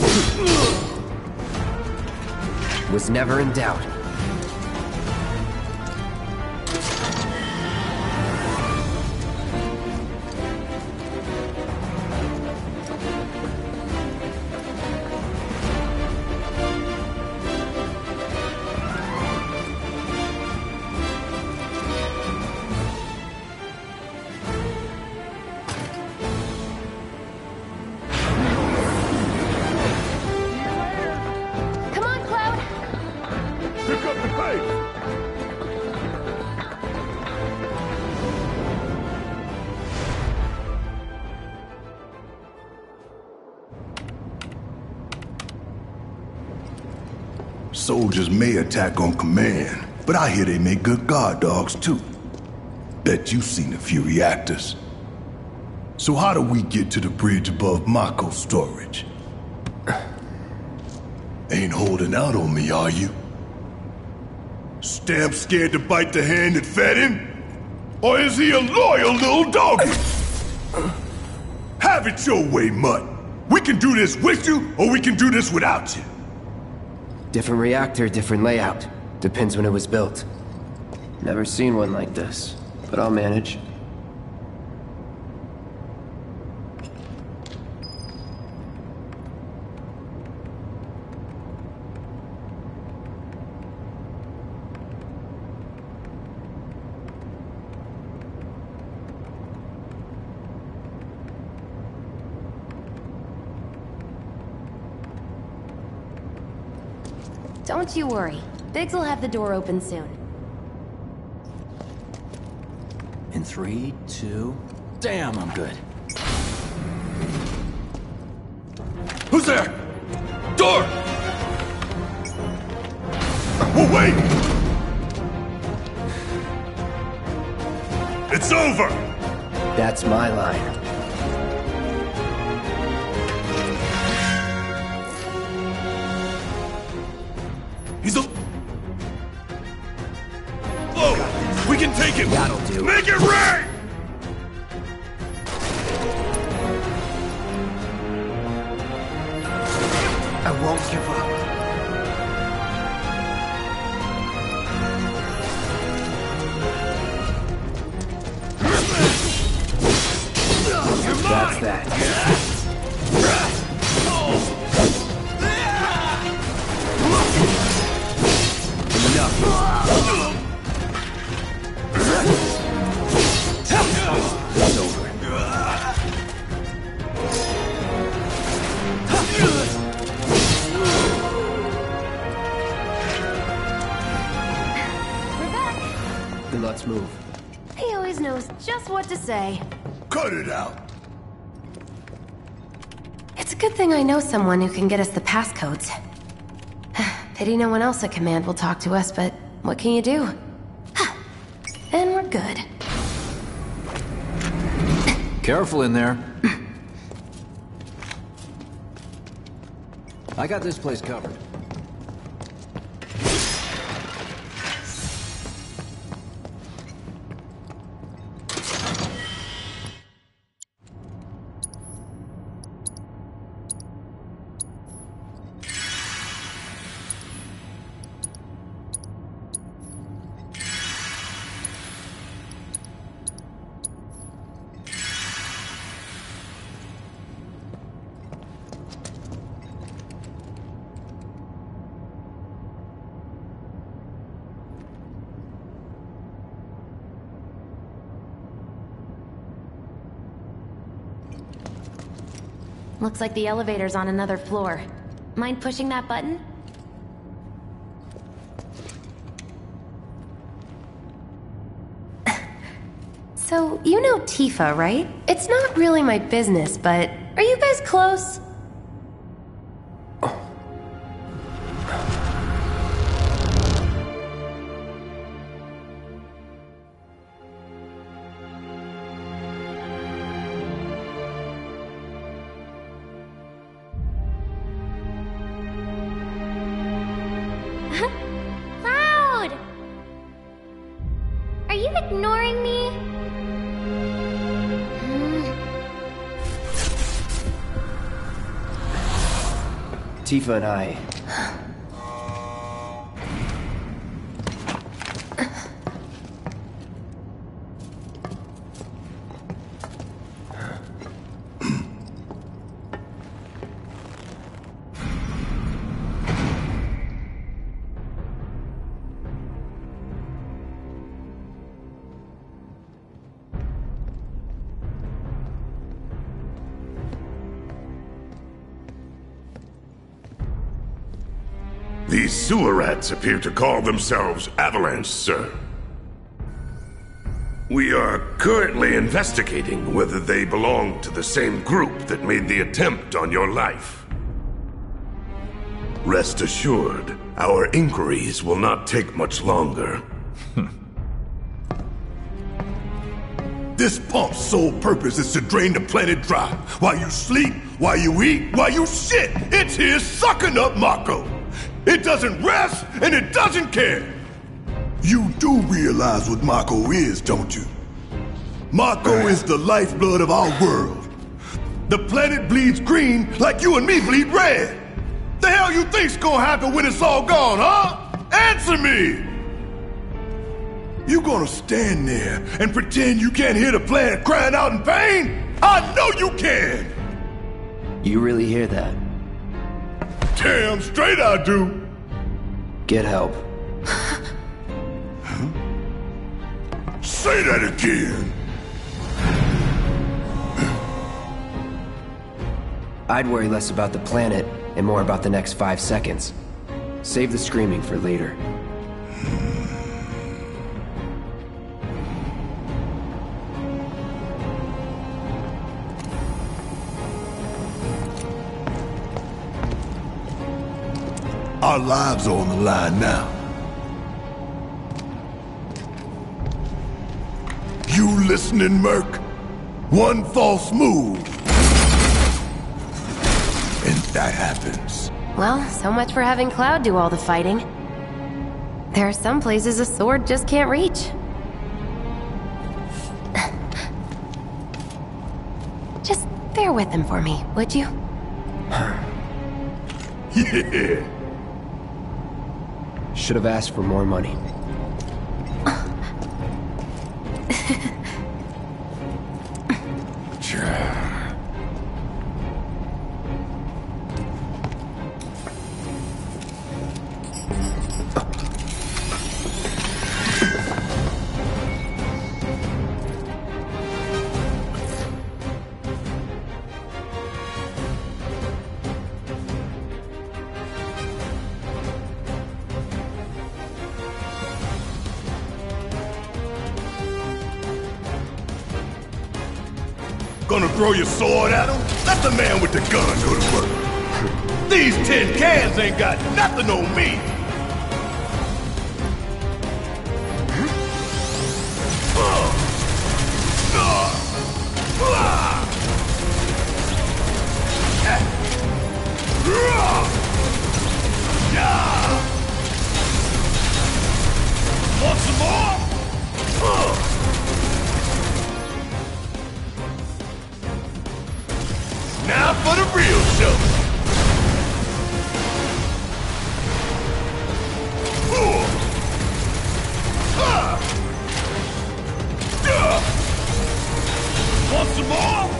Was never in doubt. Soldiers may attack on command, but I hear they make good guard dogs too. Bet you've seen a few reactors. So how do we get to the bridge above Mako storage? Ain't holding out on me, are you? Stamp scared to bite the hand that fed him? Or is he a loyal little doggy? Have it your way, Mutt. We can do this with you, or we can do this without you. Different reactor, different layout. Depends when it was built. Never seen one like this, but I'll manage. Don't you worry. Biggs will have the door open soon. In 3, 2... Damn, I'm good. Who's there? Door! Oh, wait! It's over! That's my line. He's a... Oh! We can take him! That'll do. Make it rain! I won't give up. That's that. It's over. We're back. Then let's move. He always knows just what to say. Cut it out! It's a good thing I know someone who can get us the passcodes. Pity no one else at command will talk to us, but what can you do? And we're good. Careful in there. I got this place covered. Looks like the elevator's on another floor. Mind pushing that button? So, you know Tifa, right? It's not really my business, but are you guys close? Cloud! Are you ignoring me? Tifa and I... These sewer rats appear to call themselves Avalanche, sir. We are currently investigating whether they belong to the same group that made the attempt on your life. Rest assured, our inquiries will not take much longer. This pump's sole purpose is to drain the planet dry. While you sleep, while you eat, while you shit, it's here sucking up Mako. It doesn't rest, and it doesn't care. You do realize what Mako is, don't you? Mako is the lifeblood of our world. The planet bleeds green like you and me bleed red. The hell you think's gonna happen when it's all gone, huh? Answer me! You gonna stand there and pretend you can't hear the planet crying out in pain? I know you can! You really hear that? Damn straight I do! Get help. Say that again! I'd worry less about the planet and more about the next 5 seconds. Save the screaming for later. Our lives are on the line now. You listening, Merc? One false move, and that happens. Well, so much for having Cloud do all the fighting. There are some places a sword just can't reach. Just bear with him for me, would you? Yeah. Should have asked for more money. Gonna throw your sword at him? Let the man with the gun go to work. These tin cans ain't got nothing on me. Want some more? Now for the real show. Want some more?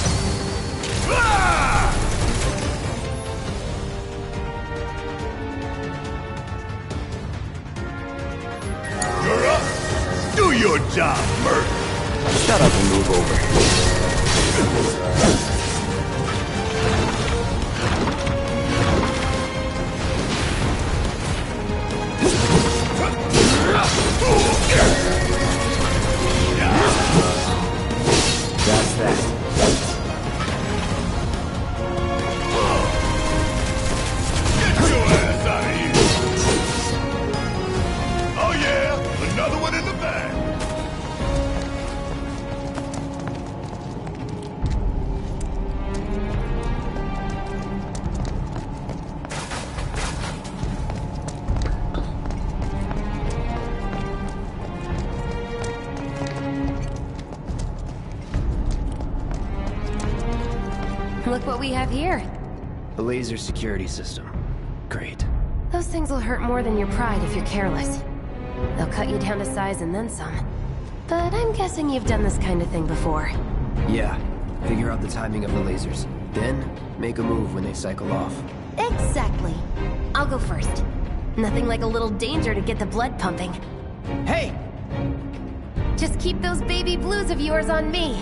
You're up. Do your job, Merc. Shut up and move over. That's that. Get your ass out of here! Oh yeah, another one in the bag. Look what we have here. A laser security system. Great. Those things will hurt more than your pride if you're careless. They'll cut you down to size and then some. But I'm guessing you've done this kind of thing before. Yeah. Figure out the timing of the lasers. Then, make a move when they cycle off. Exactly. I'll go first. Nothing like a little danger to get the blood pumping. Hey! Just keep those baby blues of yours on me.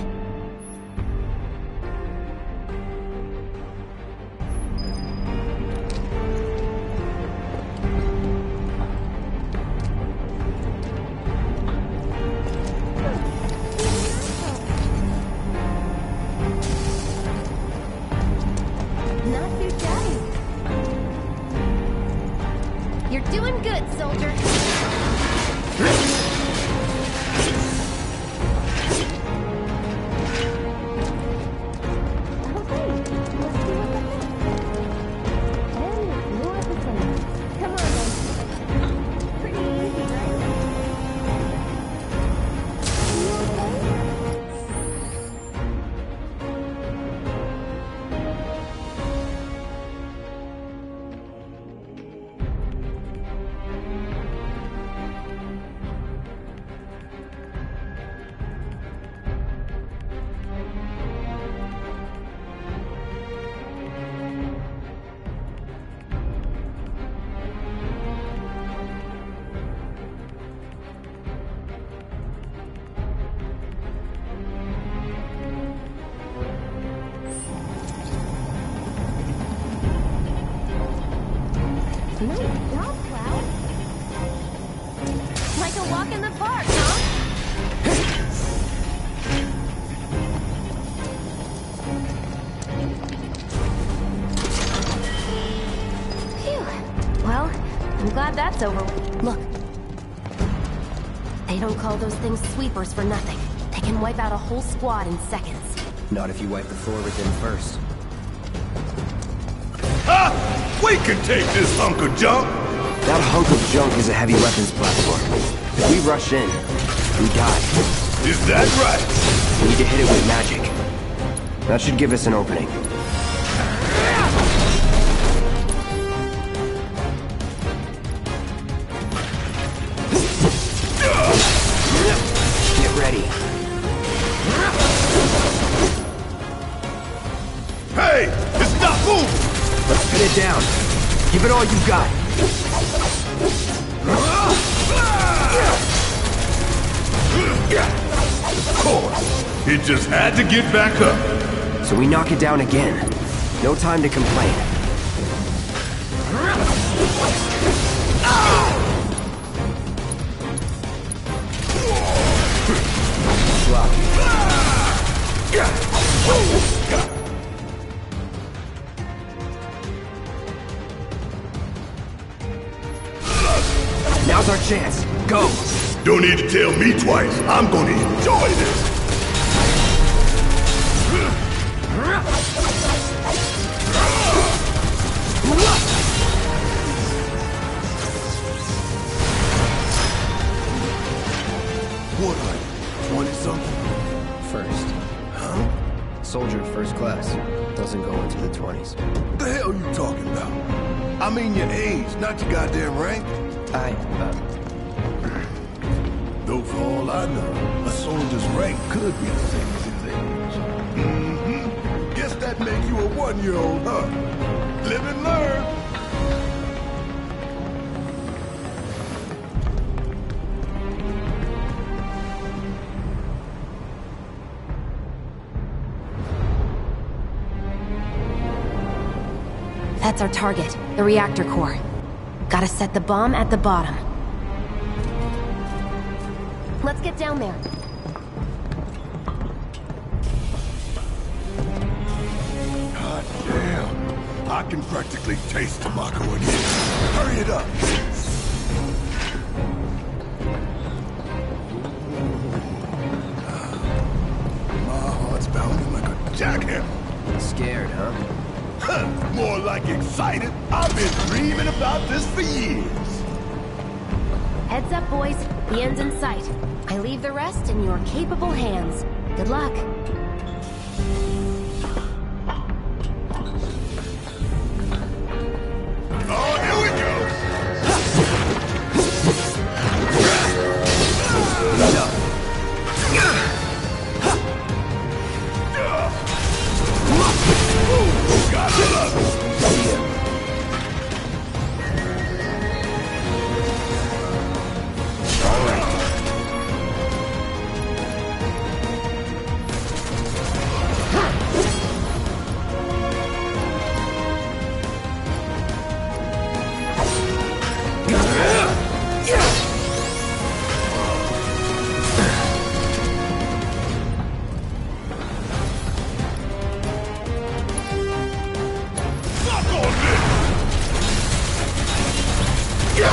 Not too shabby. You're doing good, soldier. Nice job, Cloud. Like a walk in the park, huh? Phew. Well, I'm glad that's over. Look. They don't call those things sweepers for nothing. They can wipe out a whole squad in seconds. Not if you wipe the floor with them first. We can take this hunk of junk! That hunk of junk is a heavy weapons platform. If we rush in, we die. Is that right? We need to hit it with magic. That should give us an opening. Get ready. Hey! It's not moving! Let's pin it down. Give it all you've got. Of course. It just had to get back up. So we knock it down again. No time to complain. Now's our chance. Go! Don't need to tell me twice. I'm gonna enjoy this. What are you, 20-something? First. Huh? Soldier first class. Doesn't go into the 20s. What the hell you talking about? I mean your age, not your goddamn rank. Though for all I know, a soldier's rank could be the same as his age. Mm-hmm. Guess that makes you a 1-year-old, huh? Live and learn. That's our target, the reactor core. Gotta set the bomb at the bottom. Let's get down there. God damn. I can practically taste tobacco in here. Hurry it up. My heart's pounding like a jackhammer. Scared, huh? More like excited. I've been dreaming about this for years. Heads up, boys. The end's in sight. I leave the rest in your capable hands. Good luck.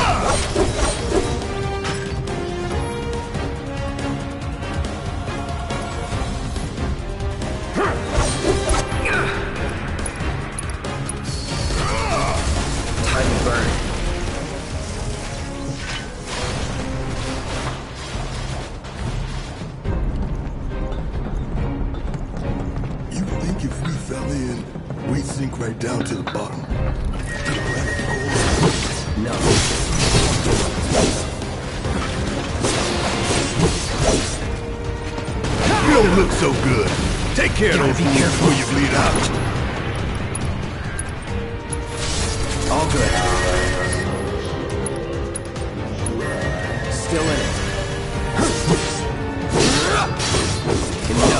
Time to burn. You think if we fell in, we'd sink right down to the bottom? To the planet core? No. You don't look so good. Take care of those wounds before you bleed out. All good. Still in it. Here we go.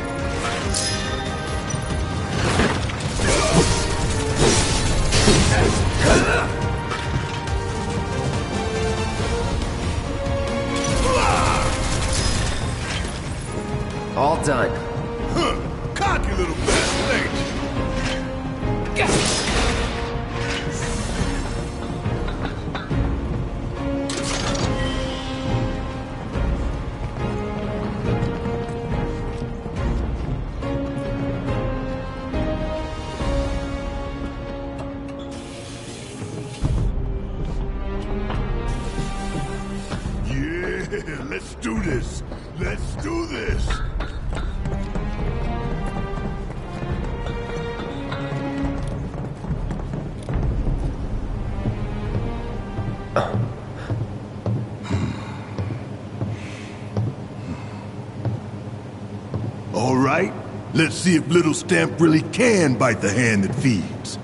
All done. Huh. Cocky little bastard, ain't you? Yeah, let's do this. Let's do this. All right, let's see if little Stamp really can bite the hand that feeds.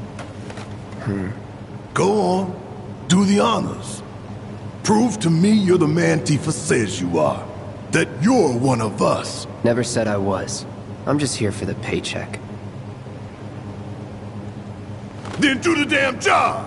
Go on, do the honors. Prove to me you're the man Tifa says you are. That you're one of us. Never said I was. I'm just here for the paycheck. Then do the damn job!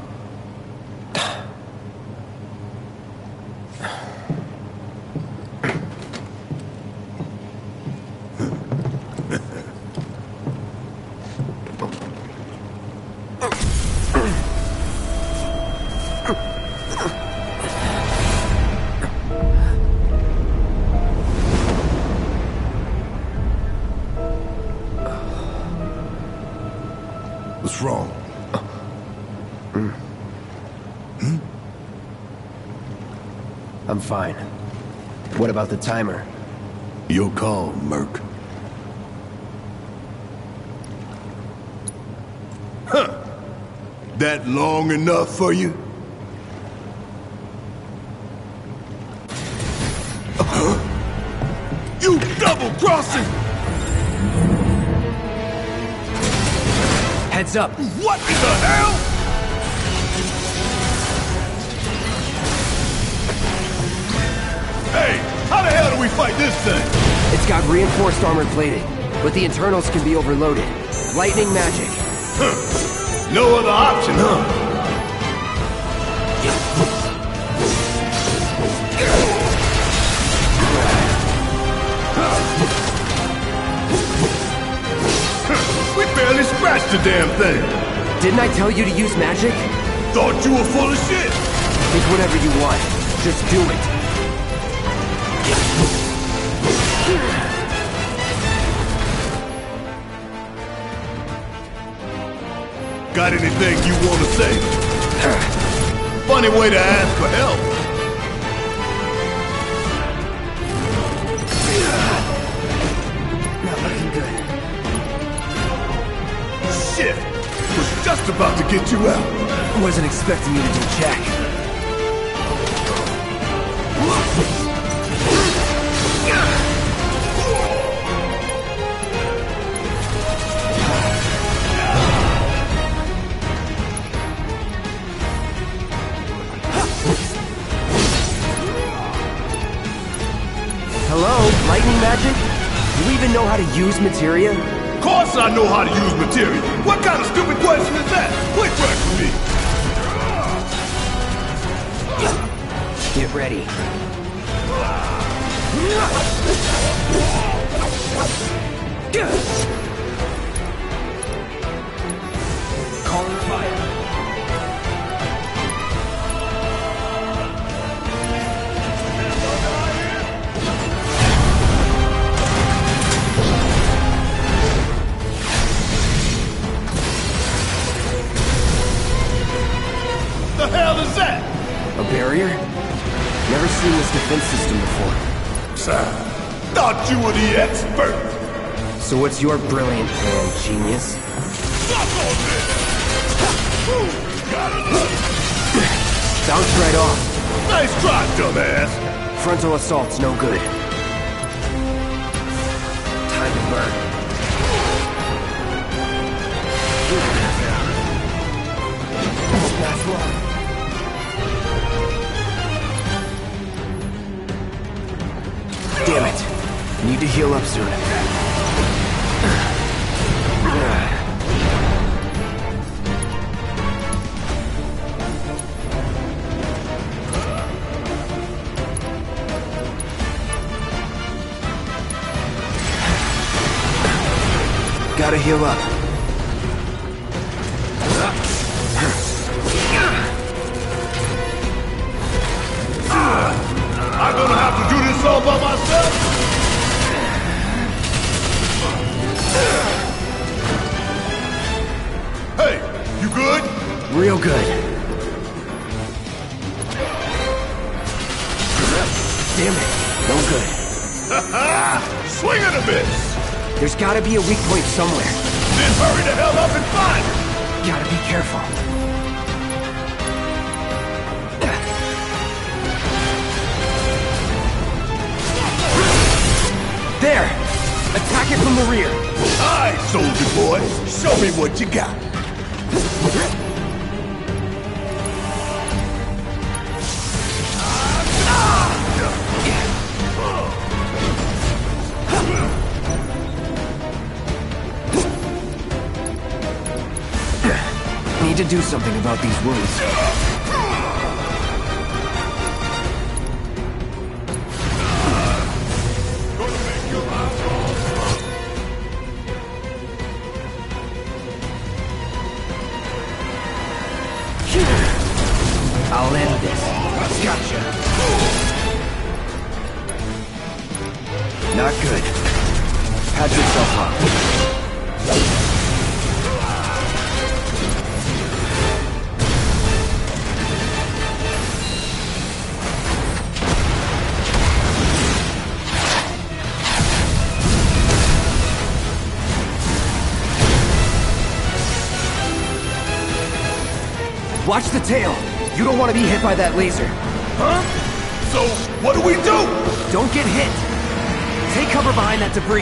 What's wrong? I'm fine. What about the timer? Your call, Merc. Huh. That long enough for you? You double-crossing! Heads up! What in the hell? Hey, how the hell do we fight this thing? It's got reinforced armor plating, but the internals can be overloaded. Lightning magic. Huh. No other option, huh? We barely scratched the damn thing. Didn't I tell you to use magic? Thought you were full of shit. Think whatever you want. Just do it. Got anything you want to say? Funny way to ask for help. Not looking good. Shit! Was just about to get you out. Wasn't expecting you to do jack. Hello, lightning magic? You even know how to use materia? Of course I know how to use material. What kind of stupid question is that? Quit pressing me. Get ready. Calling fire. barrier? Never seen this defense system before. Thought you were the expert. So what's your brilliant plan, genius? Bounce right off. Nice try, dumbass. Frontal assault's no good. Time to burn. Last one. Damn it. Need to heal up soon. Gotta heal up. I'm gonna have to do this all by myself? Hey, you good? Real good. Damn it. No good. Swing and a miss. There's gotta be a weak point somewhere. Then hurry the hell up and find it. Gotta be careful. There! Attack it from the rear! Alright, soldier boy. Show me what you got. Need to do something about these wounds. I'll end this. Gotcha. Not good. Patch yourself up. Watch the tail! You don't want to be hit by that laser. Huh? So, what do we do? Don't get hit! Take cover behind that debris.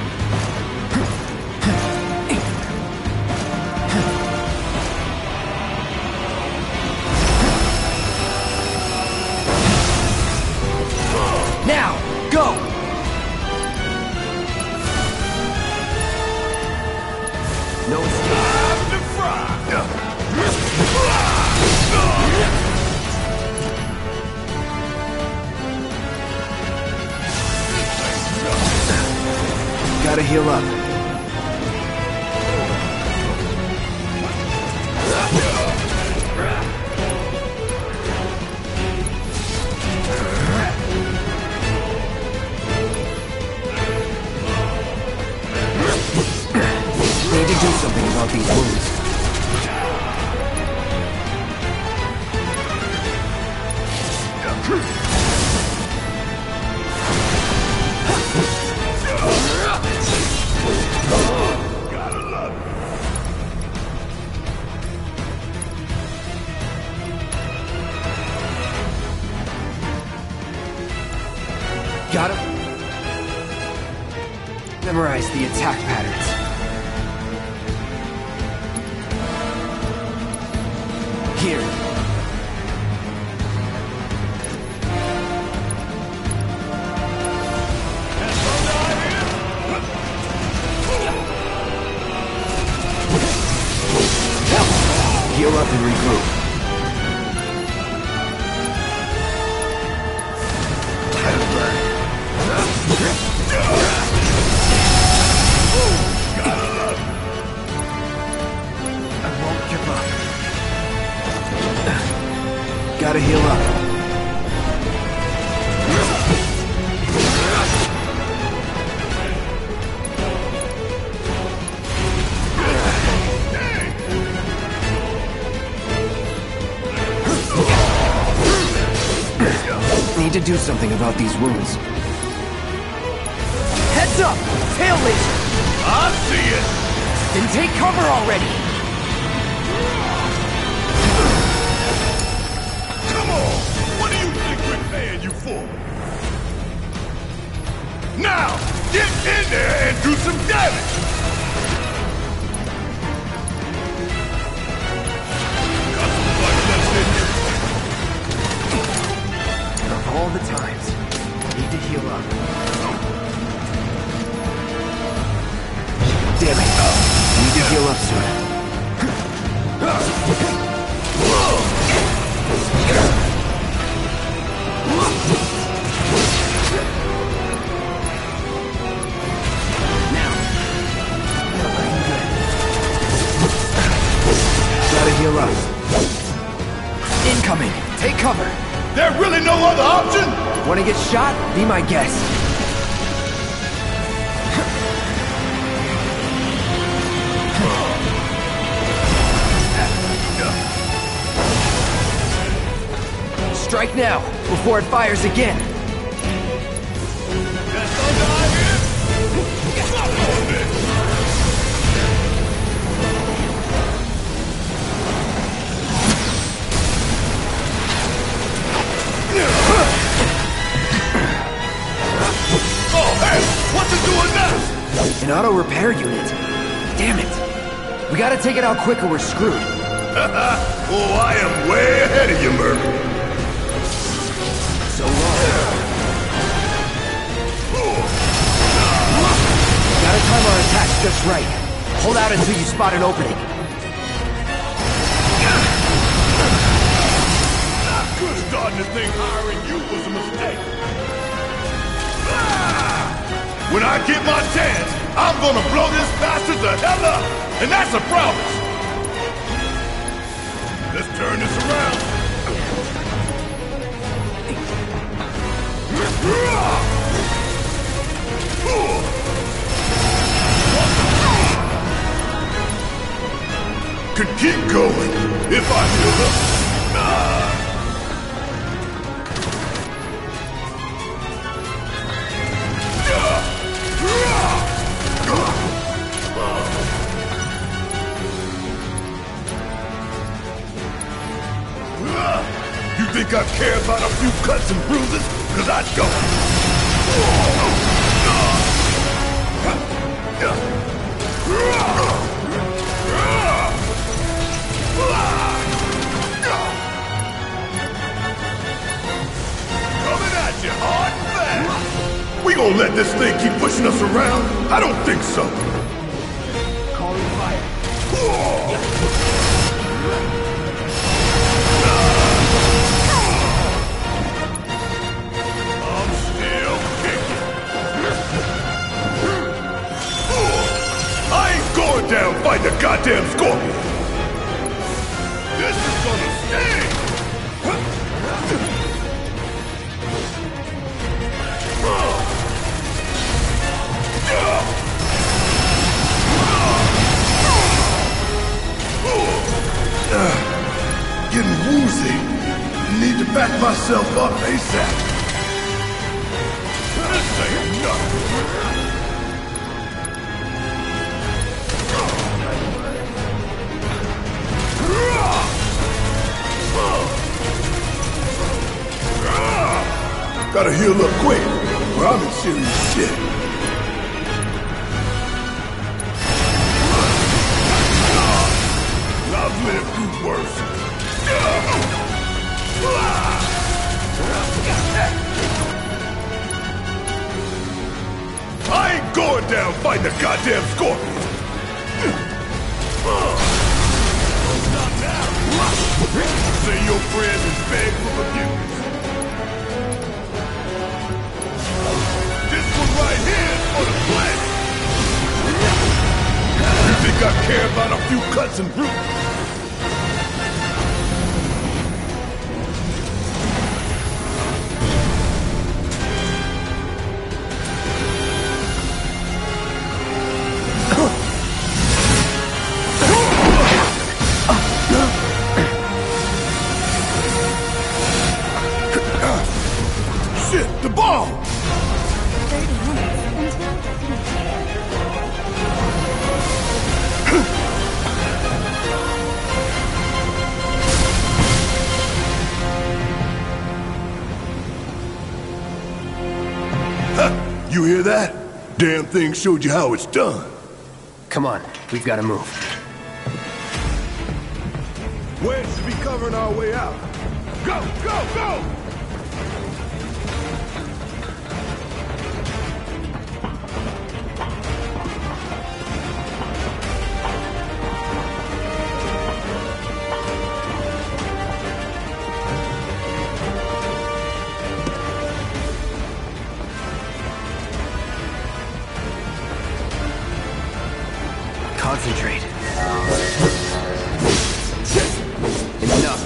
Now, go! No escape. Gotta heal up. Need to do something about these wounds. Got him? Memorize the attack patterns. Here. Heal up and regroup. Time to burn. I won't give up. Gotta heal up. need to do something about these wounds. Heads up! Tail laser! I see it! Then take cover already! Come on! What do you think we're paying you for? Now, get in there and do some damage! Got some blood left in you. Of all the times, need to heal up. Damn it. Need to heal up soon. Gotta heal up. Incoming! Take cover! There really no other option? Wanna get shot? Be my guest. Strike now, before it fires again. That's all I hear? Stop on this! Oh, hey! What's it doing now? An auto repair unit. Damn it. We gotta take it out quick or we're screwed. Oh, I am way ahead of you, Merc. So long. Gotta time our attacks just right. Hold out until you spot an opening. I could have started to think hiring you was a mistake. When I get my chance, I'm gonna blow this bastard the hell up! And that's a promise! Let's turn this around. Could keep going if I heal up. You think I care about a few cuts and bruises? 'Cause I don't. Coming at you hard and fast. We gonna let this thing keep pushing us around? I don't think so. Calling fire. I'm still kicking. I ain't going down fighting a goddamn scorpion. This is gonna sting. Getting woozy. Need to back myself up ASAP. This ain't nothing. Gotta heal up quick, or I'm in serious shit. I've lived through worse. I ain't going down fighting a goddamn scorpion. Not now. Say your friend is beg for forgiveness. This one right here is for the planet. You think I care about a few cuts and bruises? You hear that? Damn thing showed you how it's done. Come on, we've got to move. Wedge should be covering our way out. Go, go, go! Concentrate. Enough.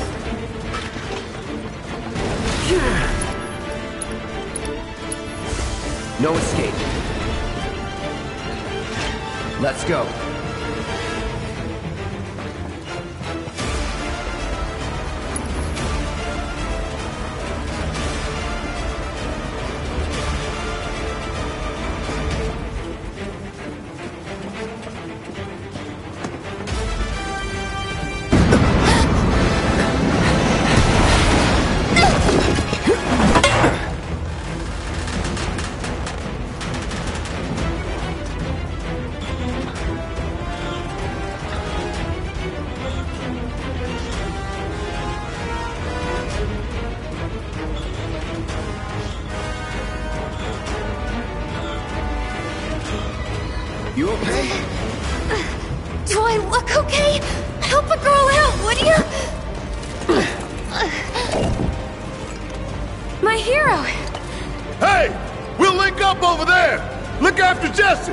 No escape. Let's go. You okay? Do I look okay? Help a girl out, would you? My hero! Hey! We'll link up over there! Look after Jesse!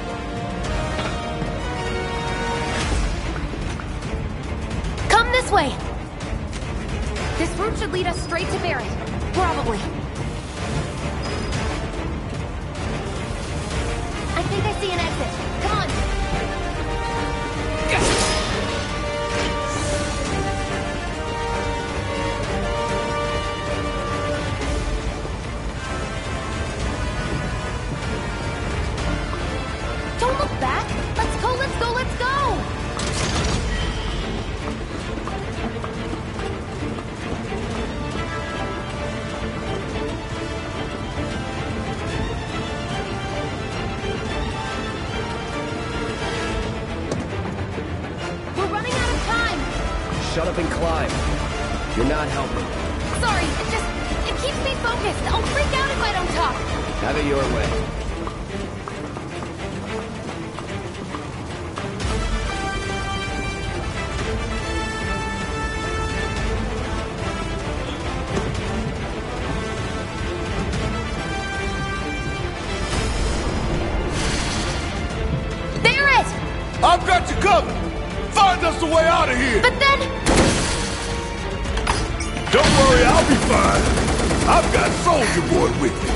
Come this way! This route should lead us straight to Barrett. Probably. I think I see an exit. Come on! Don't look back! Let's go, let's go, let's go! Shut up and climb. You're not helping. Sorry, it keeps me focused. I'll freak out if I don't talk. Have it your way. Barrett! I've got you covered! Find us a way out of here! But then... Don't worry, I'll be fine. I've got Soldier Boy with me.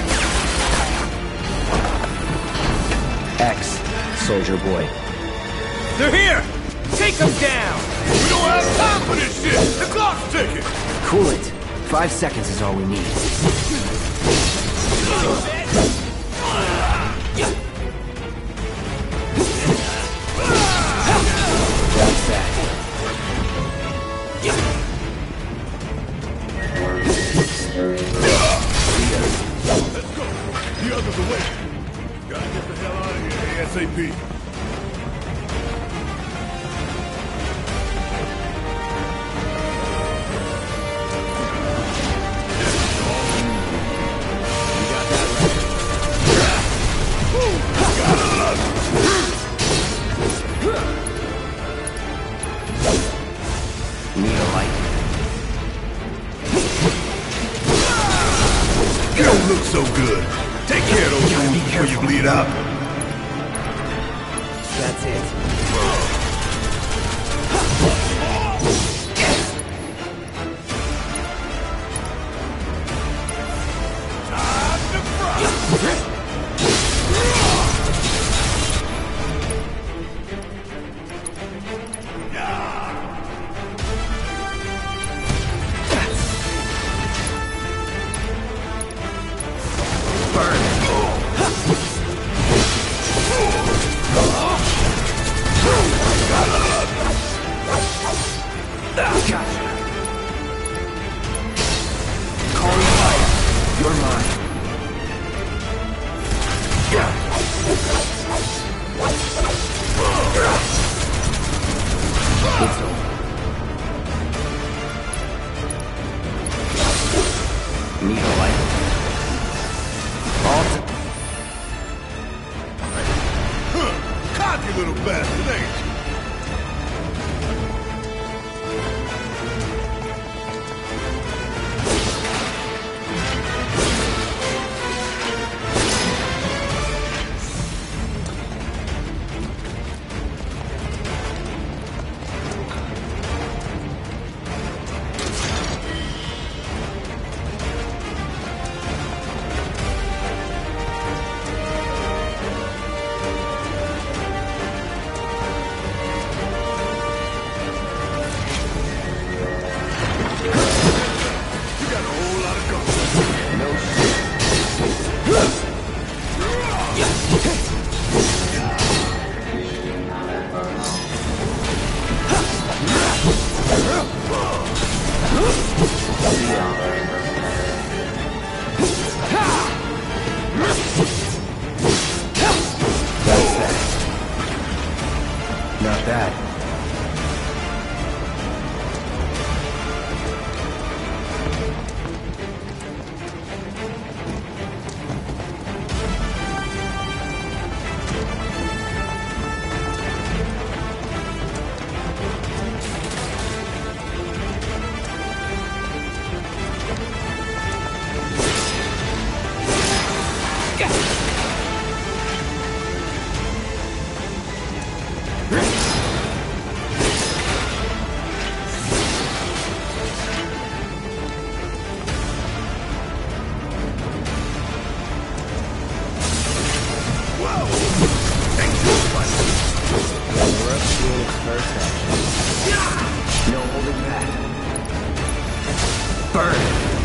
X, Soldier Boy. They're here! Take them down! We don't have time for this shit! The clock's ticking! Cool it. 5 seconds is all we need. That's that. Let's go! The others away! Gotta get the hell out of here ASAP! Need a light. You don't look so good. Take care of those wounds before you bleed out. That's it. Need a light. Cocky little bastard, ain't you? Not bad. No holding back. Burn!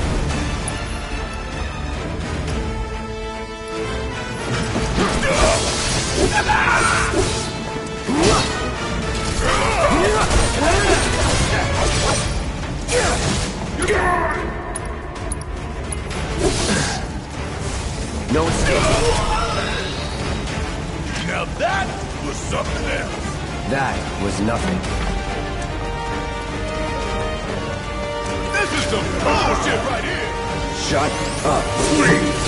No escape. Now that was something else. That was nothing. This is some bullshit right here. Shut up, please.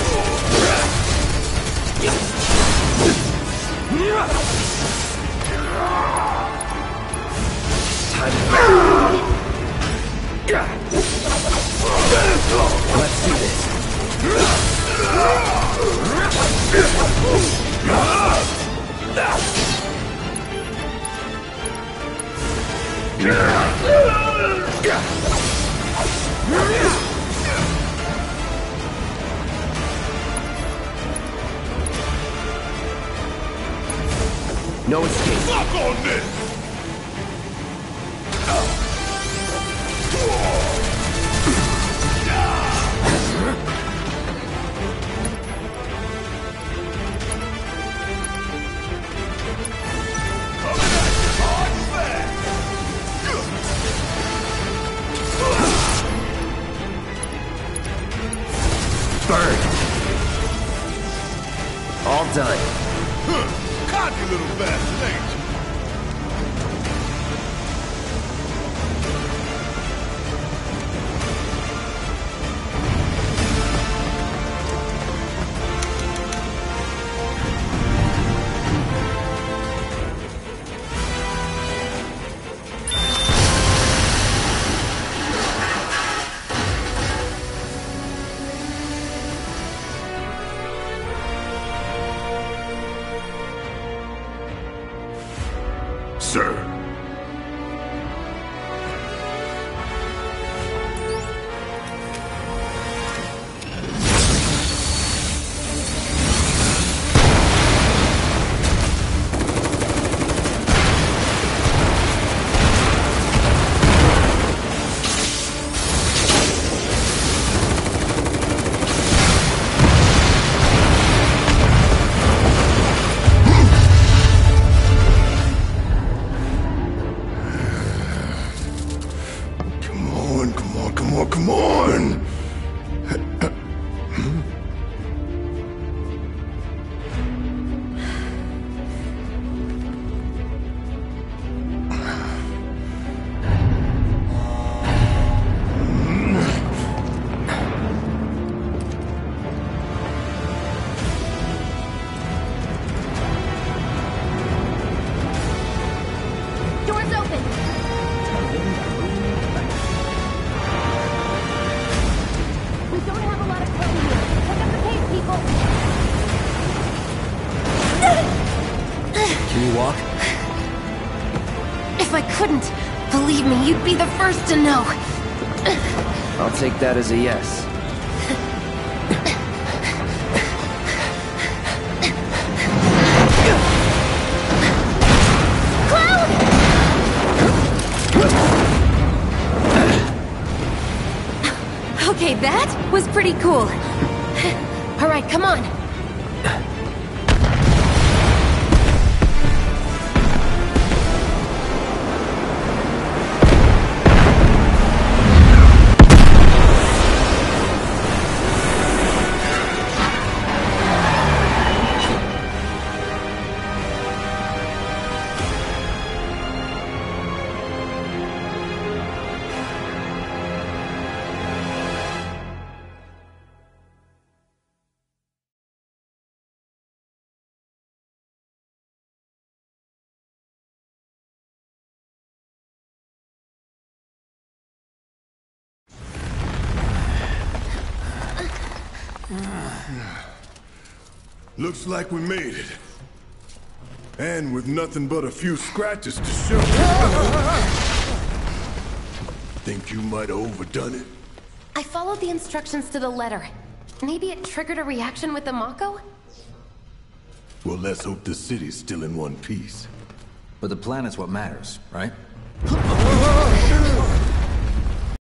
Time to let's do this. No escape. Fuck on this. Burn. All done. Cocky little bastard, ain't you? Sir. Come on! Believe me, you'd be the first to know. I'll take that as a yes. Okay, that was pretty cool. All right, come on. Looks like we made it. And with nothing but a few scratches to show. Think you might have overdone it? I followed the instructions to the letter. Maybe it triggered a reaction with the Mako? Well, let's hope the city's still in one piece. But the planet's what matters, right?